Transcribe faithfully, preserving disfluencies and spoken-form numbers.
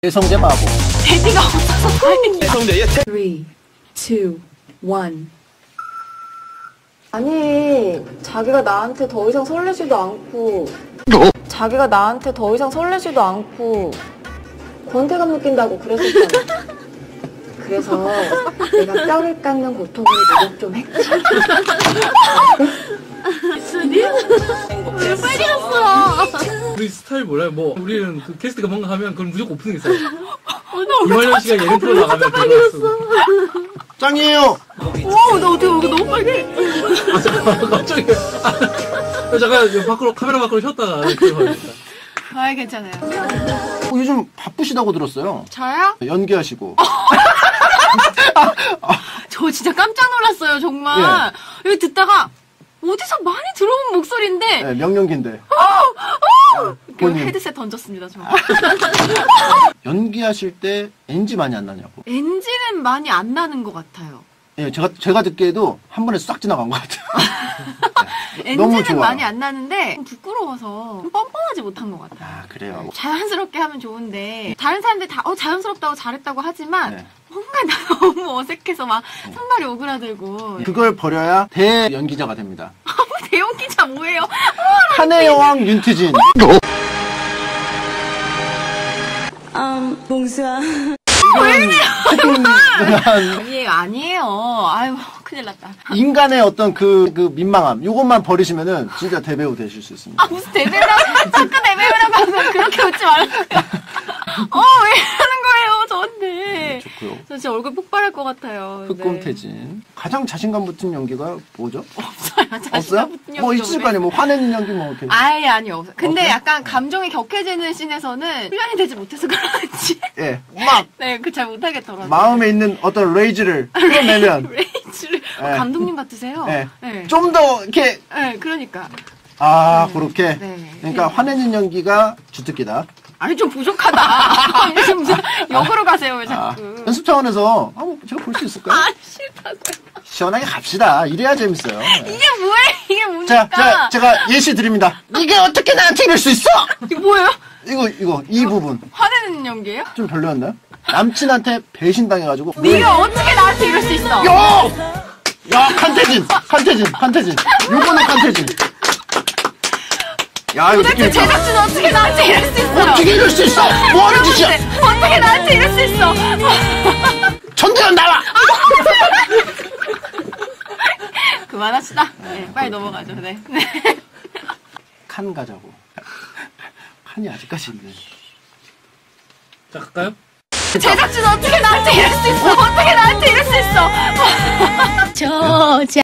예성재 바보. 데뷔가 없어서 다행이야. 예성재 예태. 삼, 이, 일. 아니, 자기가 나한테 더 이상 설레지도 않고 자기가 나한테 더 이상 설레지도 않고 권태감 느낀다고 그랬었잖아. 그래서 내가 뼈를 깎는 고통을 노력 좀 했지. 순이? 왜 빨리 갔어? 우리 스타일 몰라요? 뭐 우리는 그 게스트가 뭔가 하면 그건 무조건 오프닝 있어요. 이화연 씨가 예능 프로 나가면 그거 쓰고. 짱이에요. 와, 나 어떻게 여기 너무 빨개? 아 잠깐만 갑자기. 아, 잠깐 밖으로 카메라 밖으로 쉬었다가 들어가겠다. 아, 괜찮아요. 어, 요즘 바쁘시다고 들었어요. 저요? 연기하시고. 저 진짜 깜짝 놀랐어요, 정말. 예. 여기 듣다가 어디서 많이 들어본 목소리인데 네, 명령기인데. 그 본인. 헤드셋 던졌습니다, 저. 연기하실 때 엔지 많이 안 나냐고. 엔진은 많이 안 나는 것 같아요. 예, 제가 제가 듣기에도 한 번에 싹 지나간 것 같아요. 네, 너무 엔진은 좋아요. 많이 안 나는데 부끄러워서 뻔뻔하지 못한 것 같아요. 아 그래요. 자연스럽게 하면 좋은데 다른 사람들 다 어, 자연스럽다고 잘했다고 하지만 네. 뭔가 나 너무 어색해서 막 손발이 오그라들고. 그걸 버려야 대 연기자가 됩니다. 대용 기자 뭐예요? 한해 여왕 윤트진. 음, 봉수아. 이런 아니에요, 아니에요. 아유, 큰일 났다. 인간의 어떤 그, 그 민망함, 요것만 버리시면은 진짜 대배우 되실 수 있습니다. 아, 무슨 대배우라, 자꾸 대배우라고 하면 그렇게 웃지 말라고요. 어, 왜 이러는 거예요, 저한테. 좋고요. 저 진짜 얼굴 폭발할 것 같아요. 흑곰태진. 가장 자신감 붙은 연기가 뭐죠? 없어요, 자신감 없어요? 붙은 뭐 연기 있을 좀 거 아니에요. 뭐 화내는 연기 뭐 이렇게. 아예 아니요, 없어요. 근데 없어요? 약간 감정이 격해지는 씬에서는 훈련이 되지 못해서 그런지. 예. 막 네, 그 잘 못하겠더라고요. 마음에 있는 어떤 레이즈를 풀어내면 레이즈를. 어, 네. 감독님 같으세요? 예. 네. 좀 더 이렇게 네, 그러니까. 아, 네. 그렇게. 네. 그러니까 네. 화내는 연기가 주특기다. 아니, 좀 부족하다. 무슨, 무슨, 역으로 가세요, 왜 아, 자꾸. 연습 차원에서 아, 뭐 제가 볼 수 있을까요? 아, 싫다고요. 시원하게 갑시다. 이래야 재밌어요. 네. 이게 뭐예요? 이게 자, 뭡니까? 자, 제가 예시 드립니다. 이게 어떻게 나한테 이럴 수 있어? 이게 뭐예요? 이거, 이거, 이 부분. 화내는 연기예요? 좀 별로였나요? 남친한테 배신당해가지고. 네가 어떻게 나한테 이럴 수 있어? 야! 야, 칸태진! 칸태진! 칸태진! 요거는 칸태진! 야, 이거 도대체 느낌 있다. 제작진 어떻게 나한테 이럴 수 있어요? 어떻게 이럴 수 있어? 뭐 하는 짓이야? 어떻게 나한테 이럴 수 있어? 전대현 나와! 그만합시다. 네, 빨리 넘어가죠. 네. 네. 칸 가자고. 칸이 아직까지 있네. 자 갈까요? 제작진 어떻게 나한테 이럴 수 있어? 어떻게 나한테 이럴 수 있어? 저, 제